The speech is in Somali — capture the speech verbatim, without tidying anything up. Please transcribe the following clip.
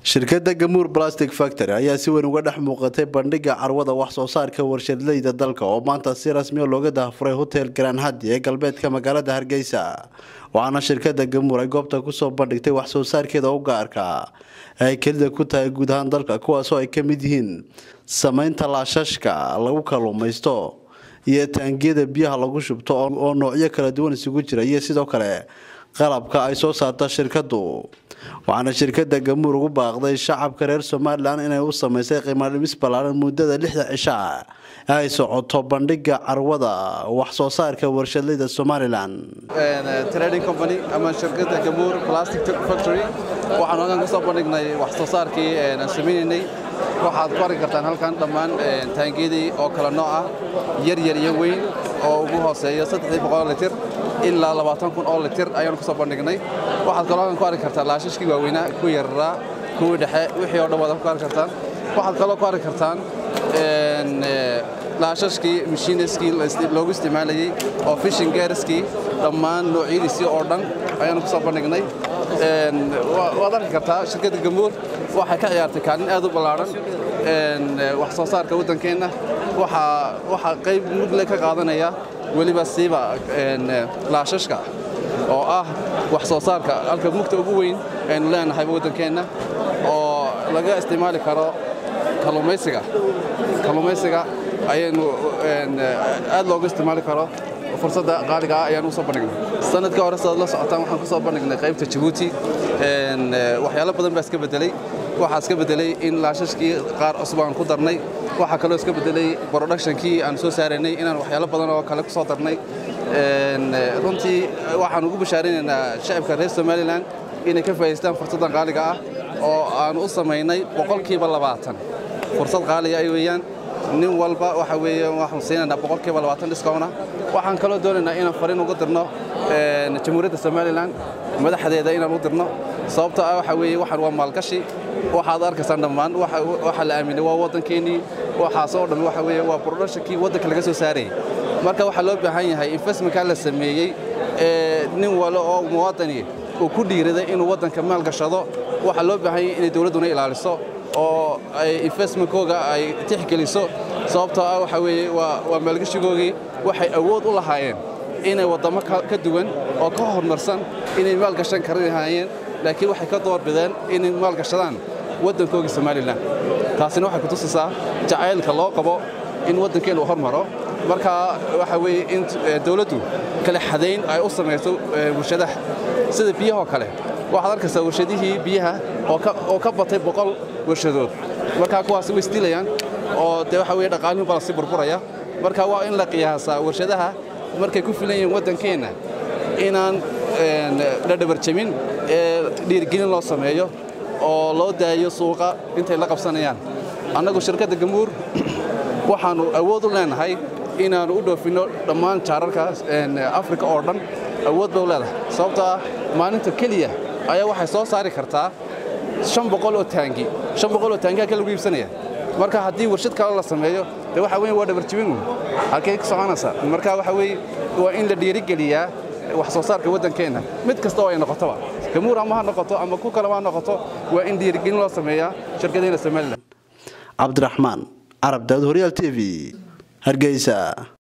Shirkada Gamuur Plastic Factory ayaa si weyn uga dhex muuqatay bandhiga Carwada Warshadlayda Somaliland dalka oo maanta si rasmi ah looga daafuray Hotel Grand Hadi ee galbeedka magaalada Hargeysa. Waxaana shirkada Gamuur ay goobta ku soo bandhigtay wax soo saarkeeda u gaarka ay kelida ku tahay guud ahaan dalka kuwaas oo ay ka mid yihiin samaynta laashashka lagu kalluumaysto iyo taangiyada biyaha lagu shubto oo noocyo kala duwan isugu jira iyo sidoo kale qalabka ay soo saarta shirkadu. waxaana shirkada Gamuur ugu baaqday shacabka reer Somaliland inay u sameysay qiimo dhimis ballaaran muddada lixda cisho ay socoto bandhiga Carwada wax soo saarka Warshadlayda Somaliland. Trading company ama shirkada Gamuur Plastic Factory waxaan halkan ku soo bandhignay wax soo saarkii aan sameeynay. waxaad ku arki kartaan halkan dhammaan taangiyadii oo kala nooc ah yar yar iyo weyn oo ugu hooseeya saddex boqol litir ilaa labaatan kun oo litir ayaan ku soo bandhignay. waxaad kaloo halkan ku arki kartaa laashashkii waaweynaa ku yaraa kuwa dhexe wixii oo dhan wada ku arki kartaan. waxaad kaloo ku arki kartaan laashashkii machiniskii loogu isticmaalayay oo fishing gearskii dhammaan noocyadiisii oo dhan ayaan ku soo bandhignay. waad arki kartaa shirkada Gamuur waxay ka ciyaartay kaalin aad u ballaaran wax soo saarka waddankeena. waxa waxa qayb mug leh ka qaadanaya waliba siiba laashashka oo ah wax soo saarka halka mugta ugu weyn ee leenahay waddankeena oo laga isticmaali karo kalluumaysiga kalluumaysiga ayaynu aad looga isticmaali karo. fursada qaaliga ah ayaan u soo bandhignay sanadka hore soo la socotaan waxaan ku soo bandhignay qaybta Djibouti een waxyaalo badan baa iska bedelay. waxa iska bedelay in laashashkii qaar cusub aan ku darnay. waxa kale oo iska bedelay productionkii aan soo saaranay inaan waxyaalo badan oo kale ku soo darnay. een runtii waxaan ugu bashaarinaynaa shacabka reer Somaliland inay ka faa'iideystaan fursadan qaaliga ah oo aan u sameynay boqolkiiba labaatan fursad qaali ah weeyaan. nin walba waxa weeyaan waxaan siinayna boqolkiiba labaatan discount. waxaan kaloo doonaynaa inaan fariin uga dirno ee Jamhuuriyadda Somaliland madaxdeeda inaan u dirno sababtoo ah waxa weeye waxaan waa maalgashi. waxaad arkaysan dhammaan waxa waxa la aaminay waa waddankeeni waxa soo dhamay waxa weeye waa productionkii waddanka laga soo saaray. marka waxa loo baahan yahay investment ka la sameeyay ee nin wala oo muwaadini oo ku dhiiraday inuu waddanka maal gashado. waxa loo baahan yahay in dawladuna ilaaliso oo ay investment-kooga ay tixgeliso sababtoo ah waxa weeye waa waa maalgashigoogii waxay awood u lahaayeen inay wadamo ka duwan oo ka horumarsan inay maal gashan karayeen laakiin waxay ka door bideen inay maal gashadaan waddankooga Somaliland. taasina waxay ku tusaysaa jacaylka loo qabo in waddankeenu uu hormaro. marka waxa weeye in dawladdu kala xadeyn ay u sameeyso warshadaha sida biyaha kale. waxaad arkaysaa warshadihii biyaha oo ka oo ka batay boqol warshadood. marka kuwaas way istilayaan oo de waxa weeye dhaqaalihiin baa si burburaya. marka waa in la qiyaasaa warshadaha markay ku filan yihiin waddankeena inaan la dhabarjamin ee dhiirgelin loo sameeyo oo loo daayo suuqa intay la qabsanayaan. annagu shirkada Gamuur waxaanu awood u leenahay inaan u dhoofino dhammaan jaararka Afrika oo dhan awood baa u leedahay sababtoo ah maalinta kaliya ayaa waxay soo saari kartaa shan boqol oo taangi shan boqol oo taangi ka lagu iibsanaya. marka haddii warshad kale la sameeyo de waxa weyn waa dhabarjibin halkay ka soconaysa. marka waxa weey waa in la dhiirigeliyaa wax soo saarka waddankeena mid kasta oo ay noqoto Gamuur ama ha noqoto ama ku kala ma noqoto waa in dhiirigelin loo sameeyaa shirkadaha Somaliland. Abdurrahman Arab Daawud Horyal T V Hargeysa.